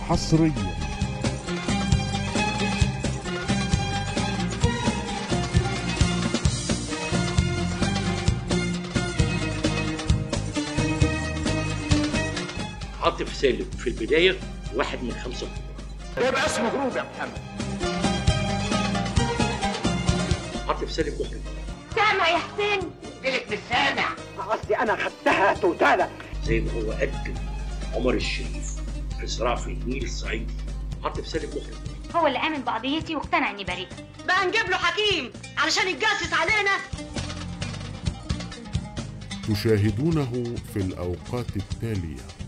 حصريا. عاطف سالم في البداية 1 من 5 ده يبقى اسمه هروب يا محمد. عاطف سالم مخرج. سامع يا حسين؟ قلت مش سامع. قصدي انا خدتها توتالة. زي ما هو قدم عمر الشريف في صراع في النيل الصعيدي. عاطف سالم مخرج. هو اللي آمن بقضيتي واقتنع إني بريء. بقى نجيب له حكيم علشان يتجسس علينا. تشاهدونه في الأوقات التالية.